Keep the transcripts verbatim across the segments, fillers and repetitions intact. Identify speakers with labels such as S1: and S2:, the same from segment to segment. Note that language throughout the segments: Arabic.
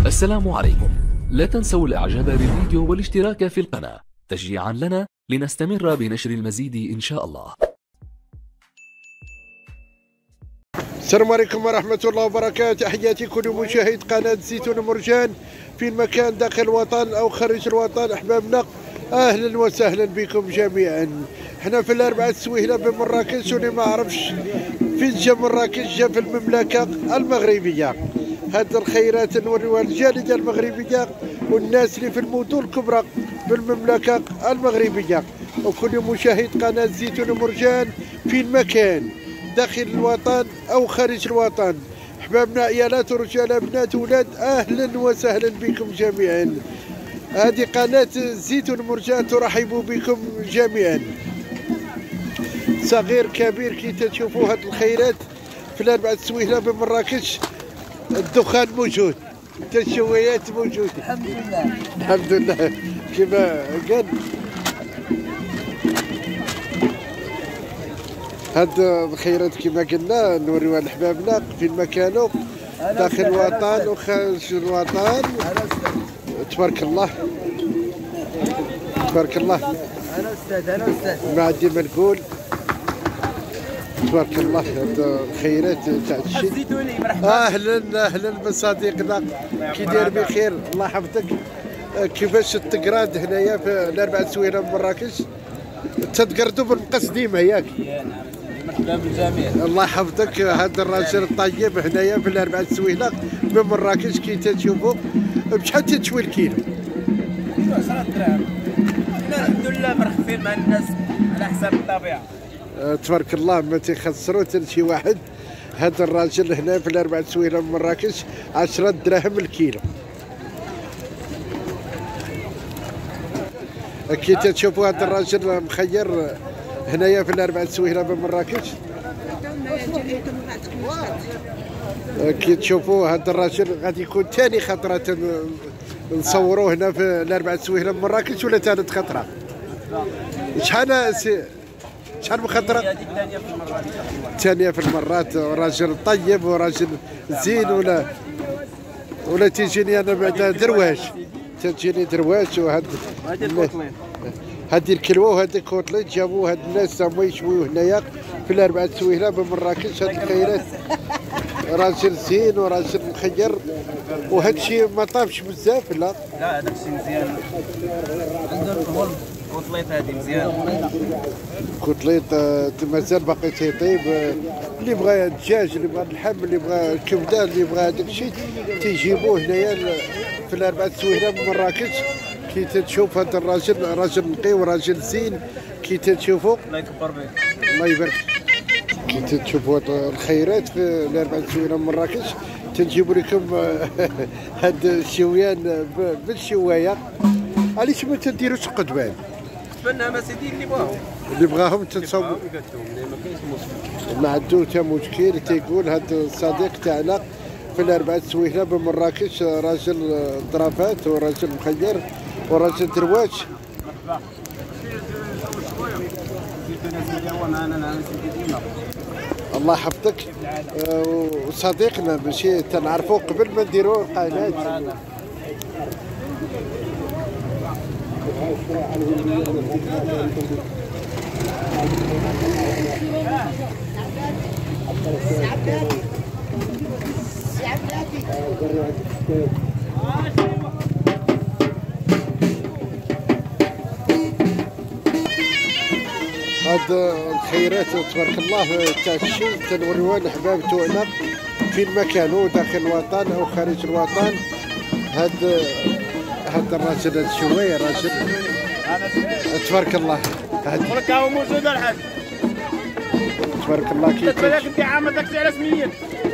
S1: السلام عليكم. لا تنسوا الاعجاب بالفيديو والاشتراك في القناة تشجيعا لنا لنستمر بنشر المزيد ان شاء الله.
S2: السلام عليكم ورحمة الله وبركاته. تحياتي كل مشاهد قناة زيتون مرجان في المكان داخل الوطن أو خارج الوطن. أحبابنا أهلا وسهلا بكم جميعا. حنا في الأربعة السويهلة بمراكش، واللي ما عرفش فين جا مراكش جا في المملكة المغربية. هاد الخيرات نوريوها للجالية المغربية والناس اللي في المدن الكبرى في المملكة المغربية، وكل مشاهد قناة زيتون مرجان في المكان داخل الوطن او خارج الوطن. احبابنا عيالات ورجال بنات ولاد اهلا وسهلا بكم جميعا. هذه قناه زيتون مرجان ترحب بكم جميعا، صغير كبير. كي تشوفوا هاد الخيرات في الاربعه السويهله بمراكش، الدخان موجود، التشويات موجوده الحمد لله الحمد لله. كما قال هاد الخيرات كما قلنا نوريوها لحبابنا في المكان داخل الوطن وخارج الوطن. تبارك الله تبارك الله.
S3: انا استاذ انا استاذ
S2: ما عندي ما نقول. تبارك الله. هاد الخيرات تاع الشيء.
S3: الزيتوني مرحبا.
S2: اهلا اهلا بصديقنا، كي داير بخير الله يحفظك. كيفاش تقراد هنايا في الاربعه السويهله بمراكش؟ تتقردوا بالمقص ديما ياك؟
S3: مرحبا بالجميع.
S2: الله يحفظك. هذا الراجل الطيب هنايا في الاربعه السويهله بمراكش كي تشوفوا بشحال تتشوي الكيلو؟
S3: عشرة دراهم. حنا الحمد لله مرخفين مع الناس على حساب الطبيعه.
S2: أه تبارك الله، ما تيخسروا حتى شي واحد. هذا الراجل هنا في الاربعه السويهله بمراكش عشرة دراهم الكيلو. كي تشوفوا هذا الراجل مخير هنايا في الاربعه السويهله بمراكش، كي تشوفوا هذا الراجل غادي يكون ثاني خطره نصوروه هنا في الاربعه السويهله بمراكش، ولا ثالث خطره؟ شحال شحال من خطره؟ ثانيه في المرات. راجل طيب وراجل زين، ولا ولا تيجيني انا بعدا درواش، تجيني درواش. وهاد هذه الكلوه وهذه الكوتليت جابوا هاد الناس هما يشويو هنايا في الاربعه السويهله بمراكش. هاد الخيرات راجل زين وراجل مخير، وهاد الشيء ما طابش بزاف. لا
S3: لا هذاك الشيء مزيان. عندنا الكوتليت هذه مزيان.
S2: كوتليت مازال باقي تيطيب. اللي بغى الدجاج، اللي بغى اللحم، اللي بغى الكبده، اللي بغى هذاك الشيء تيجيبوه هنايا في الاربعه السويهله بمراكش. كي تشوف هذا الراجل راجل نقي وراجل زين. كي تشوفوا
S3: الله يكبر بك
S2: الله يبارك. كي تشوفوا الخيرات في الاربعه السويهله بمراكش تنجيبوا لكم هاد الشويان بالشوايه. علاش ما تديروش قدوان؟
S3: قدوان ما سيدي اللي بغاهم
S2: اللي بغاهم تتصور
S3: ما كاينش مشكل.
S2: ما عندو حتى مشكل. تيقول هاد الصديق تاعنا في الاربعه السويهله بمراكش راجل ظرافات وراجل مخير وراجل درواش.
S3: مرحبا.
S2: الله يحفظك. وصديقنا ماشي تنعرفوه قبل ما نديروا القناه. هاد الخيرات تبارك الله تاع الشيء تنوريوها للحباب تاعنا في المكان داخل الوطن او خارج الوطن. هاد هاد الراجل هاد شويه راجل تبارك الله.
S3: ولك هو موجود الحاج
S2: تبارك الله. كي
S3: بالك انت عامل داكشي على سميت.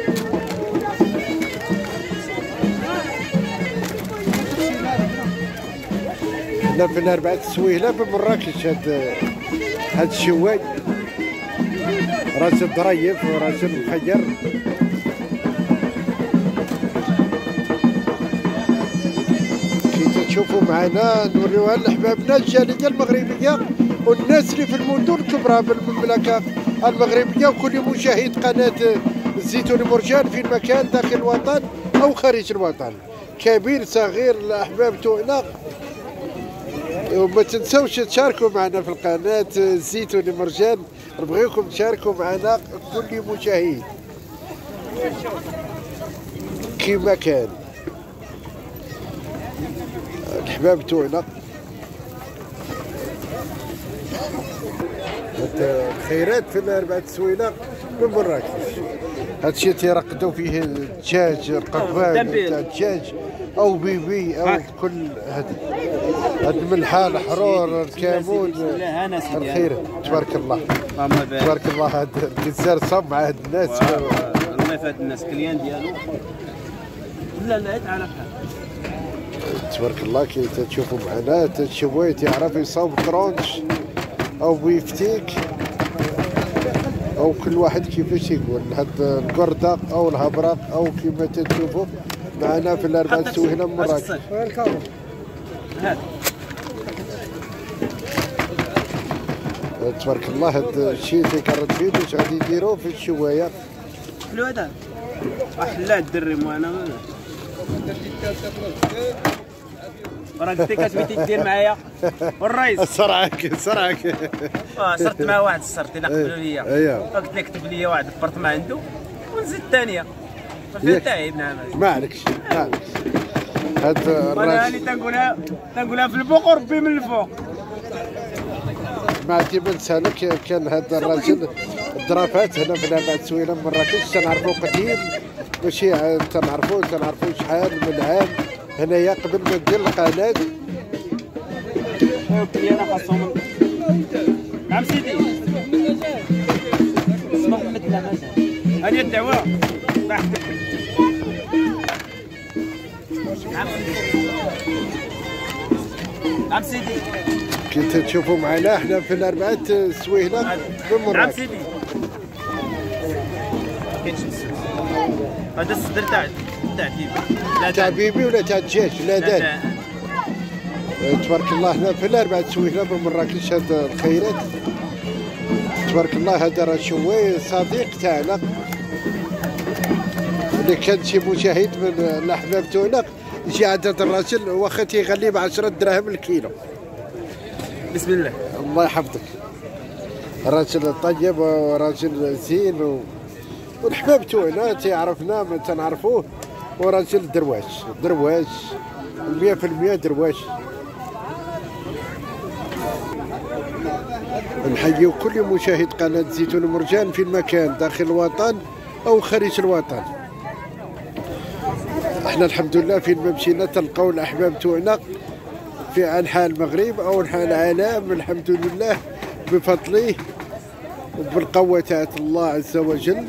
S2: هنا في الاربعه السويهله بمراكش هاد هاد الشواي راجل ظريف وراجل مخير. كي تشوفوا معنا نوريوها لحبابنا الجاليه المغربيه والناس اللي في المدن الكبرى بالمملكه المغربيه، وكل مشاهد قناه زيتون مرجان في المكان داخل الوطن او خارج الوطن. كبير صغير الاحباب تاعنا. وما تنسوش تشاركوا معنا في القناه الزيتون مرجان، نبغيكم تشاركوا معنا كل مشاهد كما كان. الحباب تاعنا الخيرات في الأربعة سوينة من مراكش. هادشي تيرقدوا فيه الدجاج، القضبان تاع الدجاج او بيبي او كل هاد هاد الملحه، الحرور، الكمون، الخير. تبارك الله تبارك الله. هاد الجزار صاب مع هاد الناس،
S3: الله يفاد الناس كليان ديالو. لا لا تعال
S2: تبارك الله. كي تشوفوا معنا تشوي تيعرف يصاوب طرونش او بيفتيك او كل واحد كيفاش يقول. هاد القردة او الهبرق او كما تشوفوا معنا في الأربعة سوينة من مراكش. تبارك الله. هاد الشيء اللي كرد فيه واش غادي يديروه في الشوايه.
S3: حلو هذا حلا الدري وانا راك انت كتبغي تدير معايا والرئيس.
S2: سرعك سرعك.
S3: اه صرت مع واحد السرت الا قبلوا ليا.
S2: ايوا
S3: قلت لك كتب لي واحد البرطمان عنده ونزيد الثانيه. ففي تعبنا
S2: ما عليكش ما عليكش. هاد
S3: انا اللي تنقولها تنقولها في الفوق وربي من الفوق.
S2: ما عندي ما نسالك. كان هذا الراجل الدرافات هنا في الأربعة سوينة من مراكش تنعرفوا قديم، ماشي تنعرفوا تنعرفوا شحال من عام هنايا قبل ما ندير القناه.
S3: انا خاصهم نعم سيدي. اسمح مثل مثلا هذه الدعوه بحثك. نعم سيدي نعم سيدي.
S2: كنت تشوفوا معنا احنا في الأربعة سوينة من مراكش.
S3: نعم سيدي. هذا الصدر تاع تاع بيبي
S2: تاع بيبي ولا تاع الدجاج؟ لا دان. تبارك الله. هنا في الأربعة سوينة من مراكش. هاد الخيرات تبارك الله. هذا راه شوي صديق تاعنا اللي كان شي مشاهد من الأحباب تاعنا يجي عدد الراجل واخا تيغلي ب عشرة دراهم الكيلو.
S3: بسم الله.
S2: الله يحفظك. راجل طيب وراجل زين و... والحباب تاعنا تيعرفنا ما تنعرفوه، وراجل درواش درواش مية في المية درواش. نحيو كل مشاهد قناة زيتون مرجان في المكان داخل الوطن أو خارج الوطن. احنا الحمد لله فين ما مشينا تلقاو الأحباب تاعنا في أنحاء المغرب أو أنحاء العالم، الحمد لله بفضله وبالقوة تاع الله عز وجل.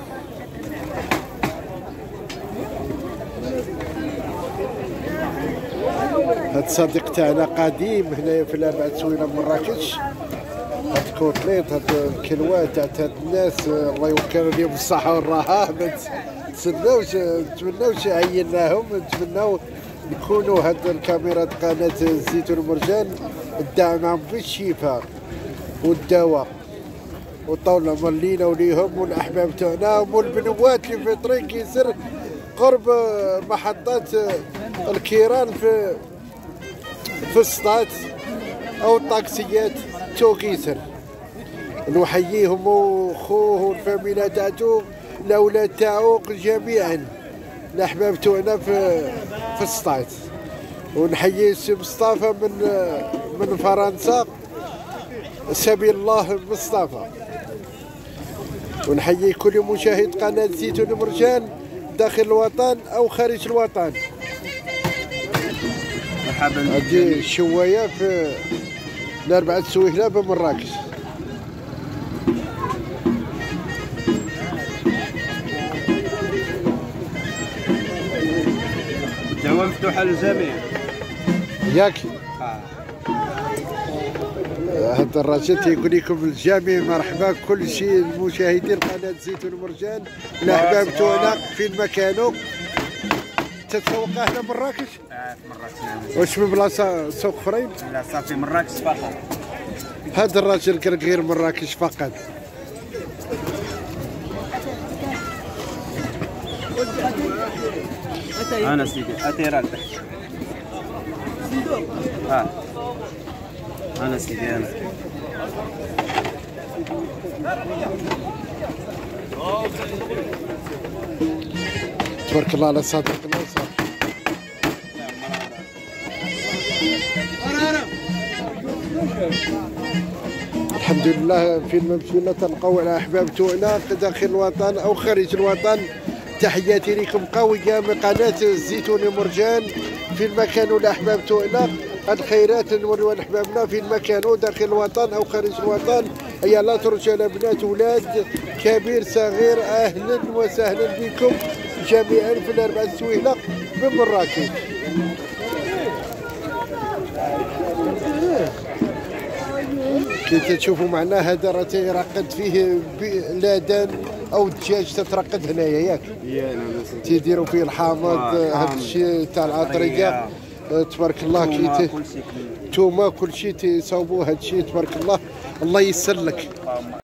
S2: هاد الصديق تاعنا قديم هنايا في الأربعة سوينة مراكش. هاد الكوتليط هاد الكلوات تاع هاد الناس الله يوكل لهم الصحة والراحة. ما تسناوش نتمناوش عيناهم، نتمناو نكونوا هاد الكاميرات قناة الزيتون مرجان الداعمة بالشفاء والدواء والطاولة ملينا وليهم والأحباب تاعنا والبنوات اللي في طريق يسر قرب محطات الكيران في في السطات او الطاكسيات تو كيسر. نحييهم وخوه والفاميلا تاعتو الاولاد تاعو جميعا الاحباب تاعنا في في السطات. ونحيي السي مصطفى من من فرنسا، سبيل الله مصطفى. ونحيي كل مشاهد قناة زيتون مرجان داخل الوطن او خارج الوطن.
S3: مرحبا.
S2: هذه الشوايه في الأربعة سوينة بمراكش.
S3: الدعوة مفتوحة للجميع.
S2: ياك هذا الرجل تيقول لكم الجميع مرحبا كل شيء المشاهدين قناة زيتون مرجان الأحباب تاعنا فين ما كانوا. تتسوق هنا مراكش؟
S3: اه في مراكش.
S2: واش من بلاصه سوق اخرين؟
S3: لا صافي مراكش فقط.
S2: هذا الراجل قال غير مراكش فقط.
S3: انا سيدي اتيران تحت اه انا سيدي انا
S2: تبارك الله على صادق الناصر. الحمد لله فين ما مشينا تلقاو على احباب توناق داخل الوطن او خارج الوطن. تحياتي لكم قويه من قناه الزيتون مرجان في المكان والاحباب توناق. الخيرات نوريوها لاحبابنا في المكان داخل الوطن او خارج الوطن. يا لا رجال بنات ولاد كبير صغير اهلا وسهلا بكم جميعا في الاربع السويله بمراكش. كي تشوفوا معنا هذا راه تيرقد فيه لادان او الدجاج تترقد هنايا ياك تيديروا فيه الحامض هذا الشيء تاع العطريه تبارك الله. كي توما كل شيء تيصاوبوا هذا الشيء تبارك الله. الله يسر لك.